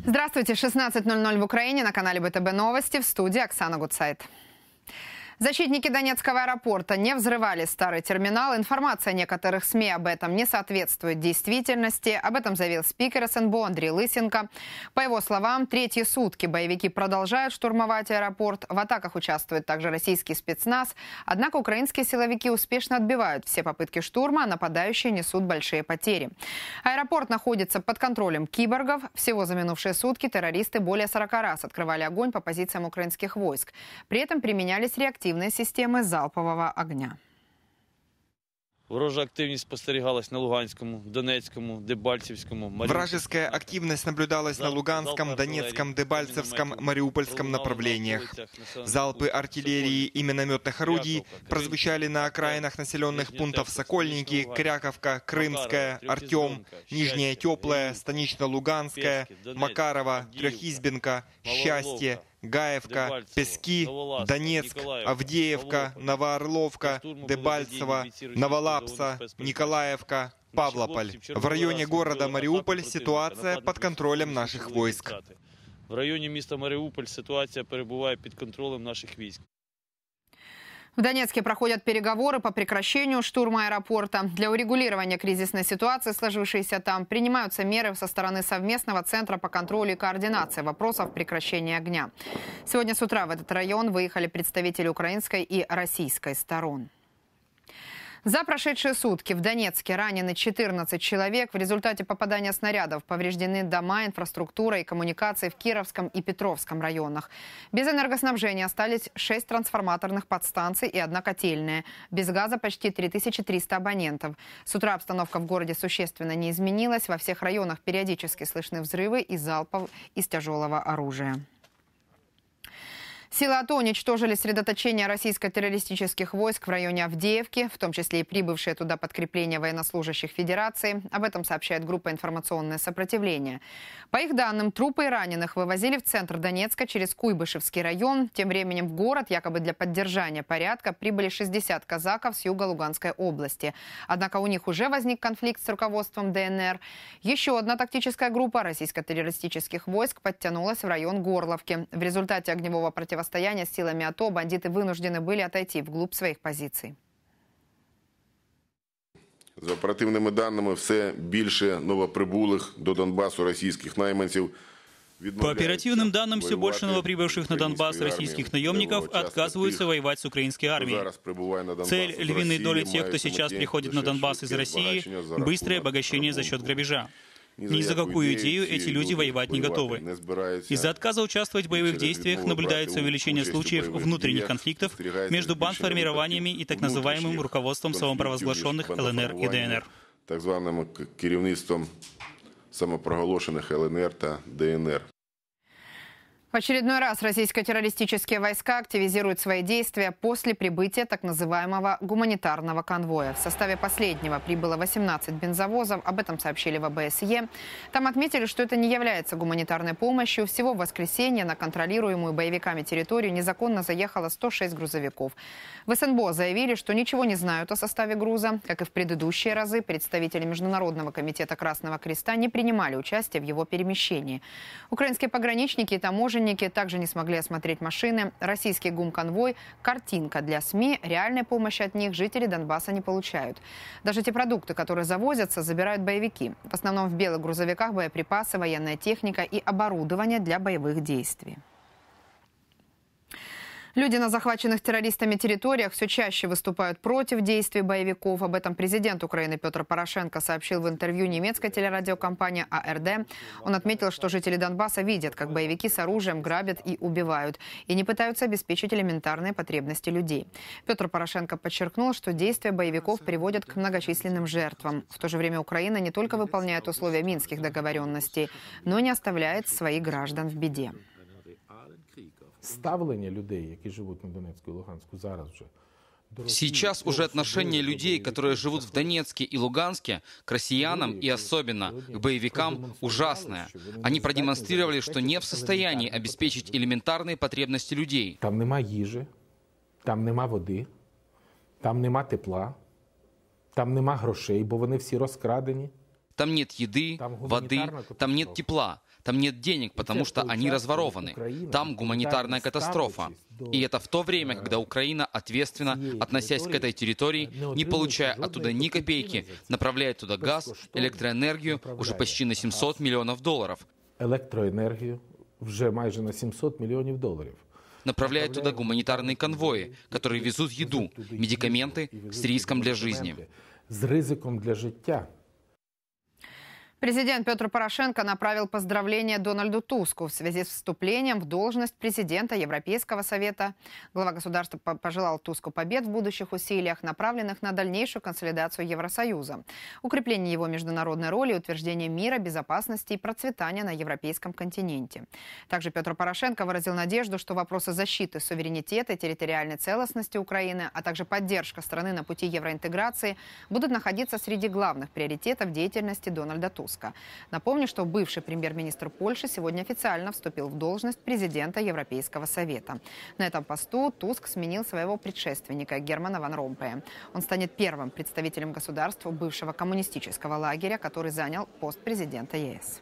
Здравствуйте, 16:00 в Украине, на канале БТБ Новости, в студии Оксана Гуцайт. Защитники Донецкого аэропорта не взрывали старый терминал. Информация некоторых СМИ об этом не соответствует действительности. Об этом заявил спикер СНБО Андрей Лысенко. По его словам, третьи сутки боевики продолжают штурмовать аэропорт. В атаках участвует также российский спецназ. Однако украинские силовики успешно отбивают все попытки штурма, а нападающие несут большие потери. Аэропорт находится под контролем киборгов. Всего за минувшие сутки террористы более 40 раз открывали огонь по позициям украинских войск. При этом применялись реактивные системы залпового огня. Ворожа активность спостерігалась на Луганському, Донецькому, Дебальцевскому, Мариупольском. Вражеская активность наблюдалась на Луганском, Донецком, Дебальцевском, Мариупольском направлениях. Залпы артиллерии и минометных орудий прозвучали на окраинах населенных пунктов Сокольники, Кряковка, Крымская, Артем, Нижняя Теплая, Станично-Луганская, Макарова, Трехизбенка, Счастье, Гаевка, Пески, Донецк, Авдеевка, Новоорловка, Дебальцево, Новолапса, Николаевка, Павлополь. В районе города Мариуполь ситуация под контролем наших войск. В районі міста Маріуполь ситуація перебуває під контролем наших військ. В Донецке проходят переговоры по прекращению штурма аэропорта. Для урегулирования кризисной ситуации, сложившейся там, принимаются меры со стороны совместного центра по контролю и координации вопросов прекращения огня. Сегодня с утра в этот район выехали представители украинской и российской сторон. За прошедшие сутки в Донецке ранены 14 человек. В результате попадания снарядов повреждены дома, инфраструктура и коммуникации в Кировском и Петровском районах. Без энергоснабжения остались 6 трансформаторных подстанций и 1 котельная. Без газа почти 3300 абонентов. С утра обстановка в городе существенно не изменилась. Во всех районах периодически слышны взрывы и залпов из тяжелого оружия. Силы АТО уничтожили сосредоточение российско-террористических войск в районе Авдеевки, в том числе и прибывшие туда подкрепления военнослужащих Федерации. Об этом сообщает группа «Информационное сопротивление». По их данным, трупы и раненых вывозили в центр Донецка через Куйбышевский район. Тем временем в город, якобы для поддержания порядка, прибыли 60 казаков с юга Луганской области. Однако у них уже возник конфликт с руководством ДНР. Еще одна тактическая группа российско-террористических войск подтянулась в район Горловки. В результате огневого противостояния с силами АТО бандиты вынуждены были отойти вглубь своих позиций. За оперативними даними, все більше новоприбулих до Донбасу російських найманців. По оперативным данным, все больше новоприбывших на Донбасс российских наемников отказываются воевать с украинской армией. Цель львиной доли тех, кто сейчас приходит на Донбасс из России – быстрое обогащение за счет грабежа. Ни за какую идею эти люди воевать не готовы. Из-за отказа участвовать в боевых действиях наблюдается увеличение случаев внутренних конфликтов между бандформированиями и так называемым руководством самопровозглашенных ЛНР и ДНР. Так званим керівництвом самопроголошених ЛНР та ДНР. В очередной раз российско-террористические войска активизируют свои действия после прибытия так называемого гуманитарного конвоя. В составе последнего прибыло 18 бензовозов. Об этом сообщили в ОБСЕ. Там отметили, что это не является гуманитарной помощью. Всего в воскресенье на контролируемую боевиками территорию незаконно заехало 106 грузовиков. В СНБО заявили, что ничего не знают о составе груза. Как и в предыдущие разы, представители Международного комитета Красного Креста не принимали участие в его перемещении. Украинские пограничники и таможенники также не смогли осмотреть машины. Российский гумконвой – картинка для СМИ. Реальной помощи от них жители Донбасса не получают. Даже те продукты, которые завозятся, забирают боевики. В основном в белых грузовиках боеприпасы, военная техника и оборудование для боевых действий. Люди на захваченных террористами территориях все чаще выступают против действий боевиков. Об этом президент Украины Петр Порошенко сообщил в интервью немецкой телерадиокомпании АРД. Он отметил, что жители Донбасса видят, как боевики с оружием грабят и убивают, и не пытаются обеспечить элементарные потребности людей. Петр Порошенко подчеркнул, что действия боевиков приводят к многочисленным жертвам. В то же время Украина не только выполняет условия минских договоренностей, но и не оставляет своих граждан в беде. Ставлення людей, які живуть на Донецьку і Луганську, зараз вже. Сейчас уже отношение людей, которые живут в Донецке и Луганске, к россиянам и особенно к боевикам ужасное. Они продемонстрировали, что не в состоянии обеспечить элементарные потребности людей. Там нема їжі, там нема води, там нема тепла, там нема грошей, бо вони всі розкрадені. Там нет еды, воды, там нет тепла, там нет денег, потому что они разворованы. Там гуманитарная катастрофа. И это в то время, когда Украина, ответственно относясь к этой территории, не получая оттуда ни копейки, направляет туда газ, электроэнергию уже почти на $700 миллионов. Електроенергію вже майже на $700 мільйонів. Направляет туда гуманитарные конвои, которые везут еду, медикаменты с риском для жизни. З ризиком для життя. Президент Петр Порошенко направил поздравления Дональду Туску в связи с вступлением в должность президента Европейского совета. Глава государства пожелал Туску побед в будущих усилиях, направленных на дальнейшую консолидацию Евросоюза, укрепление его международной роли и утверждение мира, безопасности и процветания на европейском континенте. Также Петр Порошенко выразил надежду, что вопросы защиты суверенитета и территориальной целостности Украины, а также поддержка страны на пути евроинтеграции будут находиться среди главных приоритетов деятельности Дональда Туска. Напомню, что бывший премьер-министр Польши сегодня официально вступил в должность президента Европейского совета. На этом посту Туск сменил своего предшественника Германа ван Ромпея. Он станет первым представителем государства бывшего коммунистического лагеря, который занял пост президента ЕС.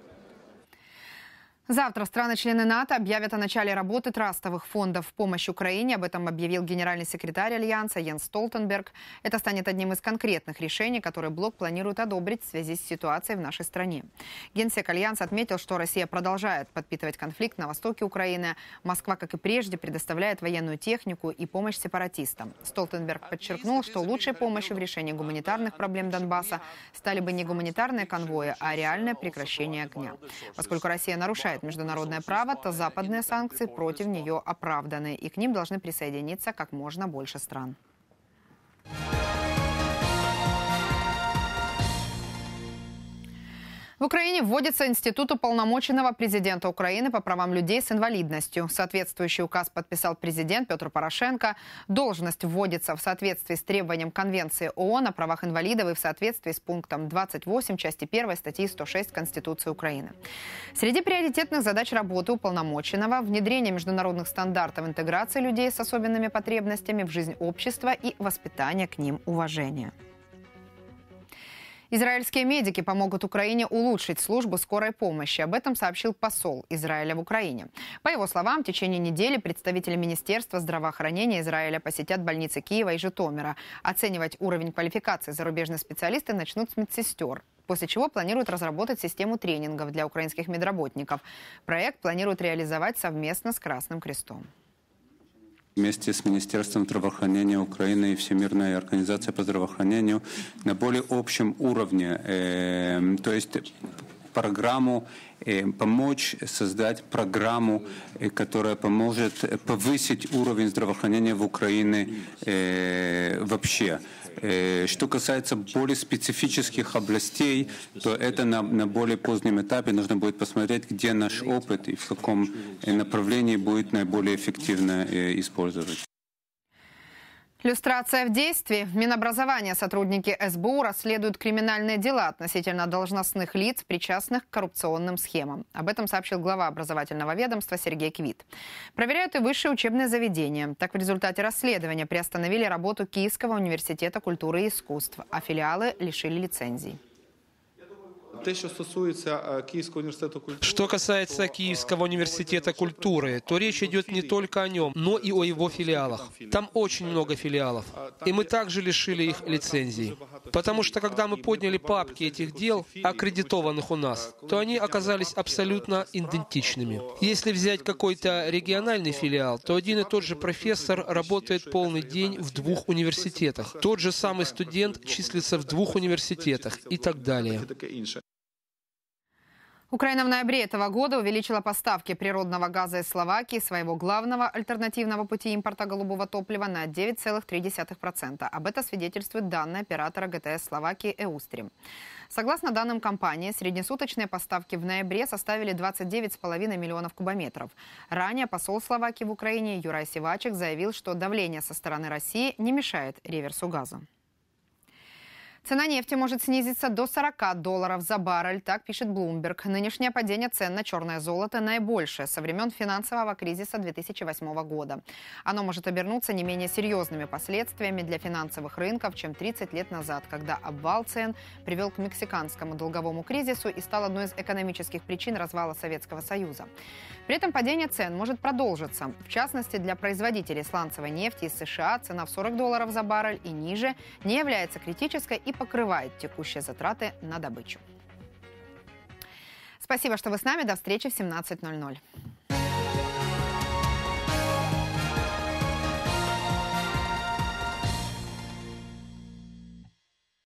Завтра страны-члены НАТО объявят о начале работы трастовых фондов в помощь Украине. Об этом объявил генеральный секретарь Альянса Йенс Столтенберг. Это станет одним из конкретных решений, которые блок планирует одобрить в связи с ситуацией в нашей стране. Генсек Альянса отметил, что Россия продолжает подпитывать конфликт на востоке Украины. Москва, как и прежде, предоставляет военную технику и помощь сепаратистам. Столтенберг подчеркнул, что лучшей помощью в решении гуманитарных проблем Донбасса стали бы не гуманитарные конвои, а реальное прекращение огня. Поскольку Россия нарушает международное право, то западные санкции против нее оправданы, и к ним должны присоединиться как можно больше стран. В Украине вводится институт уполномоченного президента Украины по правам людей с инвалидностью. Соответствующий указ подписал президент Петр Порошенко. Должность вводится в соответствии с требованием Конвенции ООН о правах инвалидов и в соответствии с пунктом 28 части 1 статьи 106 Конституции Украины. Среди приоритетных задач работы уполномоченного – внедрение международных стандартов интеграции людей с особенными потребностями в жизнь общества и воспитание к ним уважения. Израильские медики помогут Украине улучшить службу скорой помощи. Об этом сообщил посол Израиля в Украине. По его словам, в течение недели представители Министерства здравоохранения Израиля посетят больницы Киева и Житомира. Оценивать уровень квалификации зарубежные специалисты начнут с медсестер, после чего планируют разработать систему тренингов для украинских медработников. Проект планируют реализовать совместно с Красным Крестом. Вместе с Министерством здравоохранения Украины и Всемирной организацией по здравоохранению на более общем уровне, то есть программу, помочь создать программу, которая поможет повысить уровень здравоохранения в Украине вообще. Что касается более специфических областей, то это на более позднем этапе нужно будет посмотреть, где наш опыт и в каком направлении будет наиболее эффективно использовать. Люстрация в действии. В Минобразования сотрудники СБУ расследуют криминальные дела относительно должностных лиц, причастных к коррупционным схемам. Об этом сообщил глава образовательного ведомства Сергей Квит. Проверяют и высшие учебные заведения. Так, в результате расследования приостановили работу Киевского университета культуры и искусств, а филиалы лишили лицензий. Что касается Киевского университета культуры, то речь идет не только о нем, но и о его филиалах. Там очень много филиалов. И мы также лишили их лицензий. Потому что когда мы подняли папки этих дел, аккредитованных у нас, то они оказались абсолютно идентичными. Если взять какой-то региональный филиал, то один и тот же профессор работает полный день в 2 университетах. Тот же самый студент числится в 2 университетах и так далее. Украина в ноябре этого года увеличила поставки природного газа из Словакии, своего главного альтернативного пути импорта голубого топлива, на 9,3%. Об этом свидетельствуют данные оператора ГТС Словакии «Эустрим». Согласно данным компании, среднесуточные поставки в ноябре составили 29,5 миллионов кубометров. Ранее посол Словакии в Украине Юрай Сивачек заявил, что давление со стороны России не мешает реверсу газа. Цена нефти может снизиться до $40 за баррель, так пишет Bloomberg. Нынешнее падение цен на черное золото наибольшее со времен финансового кризиса 2008 года. Оно может обернуться не менее серьезными последствиями для финансовых рынков, чем 30 лет назад, когда обвал цен привел к мексиканскому долговому кризису и стал одной из экономических причин развала Советского Союза. При этом падение цен может продолжиться. В частности, для производителей сланцевой нефти из США цена в $40 за баррель и ниже не является критической и покрывает текущие затраты на добычу. Спасибо, что вы с нами. До встречи в 17:00.